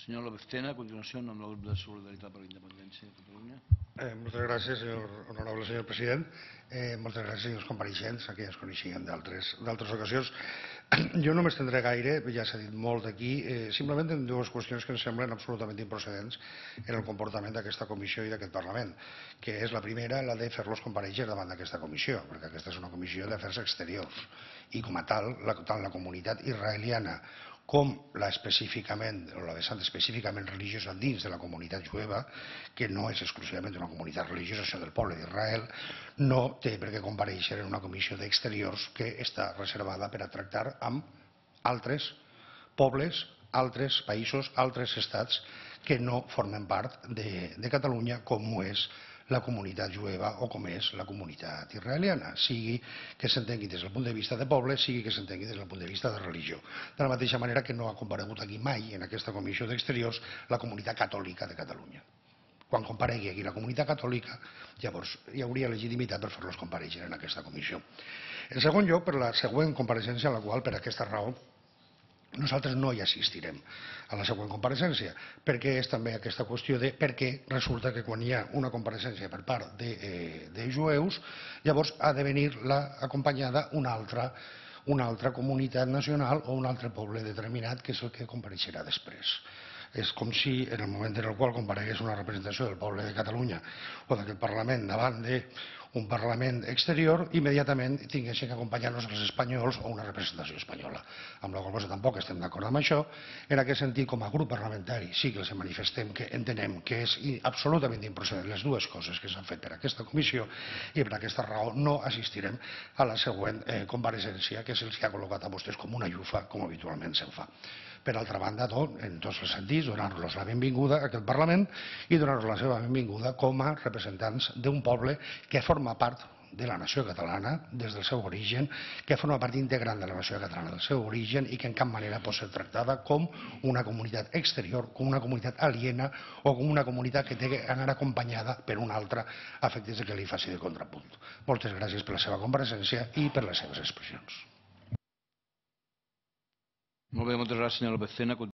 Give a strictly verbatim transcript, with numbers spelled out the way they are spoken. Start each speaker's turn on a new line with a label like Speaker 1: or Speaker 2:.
Speaker 1: Senyor López Tena, a continuació, en nom del grup de Solidaritat per la Independència de Catalunya.
Speaker 2: Eh, moltes gràcies, senyor, honorable senyor president. Eh, moltes gràcies, senyors compareixents, a qui ja es coneixien d'altres ocasions. Jo no m'estendré gaire, ja s'ha dit molt aquí, eh, simplement en dues qüestions que em semblen absolutament improcedents en el comportament d'aquesta comissió i d'aquest Parlament, que és la primera, la de fer-los comparèixer davant d'aquesta comissió, perquè aquesta és una comissió d'afers exteriors i com a tal, la, tant la comunitat israeliana com la específicament, o la vessant específicament religiosa dins de la comunitat jueva, que no és exclusivament una comunitat religiosa, sinó del poble d'Israel, no té per què comparèixer en una comissió d'exteriors que està reservada per a tractar amb altres pobles, altres països, altres estats que no formen part de, de Catalunya, com ho és la comunitat jueva o com és la comunitat israeliana, sigui que s'entengui des del punt de vista de poble, sigui que s'entengui des del punt de vista de religió. De la mateixa manera que no ha comparegut aquí mai en aquesta comissió d'exteriors la comunitat catòlica de Catalunya. Quan comparegui aquí la comunitat catòlica, llavors hi hauria legitimitat per fer-los comparèixer en aquesta comissió. En segon lloc, per la següent compareixença, en la qual, per aquesta raó, nosaltres no hi assistirem a la següent compareixença, perquè és també aquesta qüestió de per què resulta que quan hi ha una compareixença per part de, eh, de jueus, llavors ha de venir acompanyada una altra, una altra comunitat nacional o un altre poble determinat, que és el que compareixerà després. És com si en el moment en el qual comparegués una representació del poble de Catalunya o d'aquest Parlament davant d'un Parlament exterior, immediatament tinguessin que acompanyar-nos els espanyols o una representació espanyola. Amb la qual cosa tampoc estem d'acord amb això. En aquest sentit, com a grup parlamentari, sí que els manifestem que entenem que és absolutament improcedent les dues coses que s'han fet per aquesta comissió i per aquesta raó no assistirem a la següent eh, compareixença que se'ls ha col·locat a vostès com una llufa, com habitualment se'n fa. Per altra banda, en tots els sentits, donar-los la benvinguda a aquest Parlament i donar-los la seva benvinguda com a representants d'un poble que forma part de la nació catalana des del seu origen, que forma part integrant de la nació catalana del seu origen i que en cap manera pot ser tractada com una comunitat exterior, com una comunitat aliena o com una comunitat que té d'anar acompanyada per una altra a efectes que li faci de contrapunt. Moltes gràcies per la seva compareixença i per les seves expressions.
Speaker 1: Molt bé, moltes gràcies, senyor López Tena.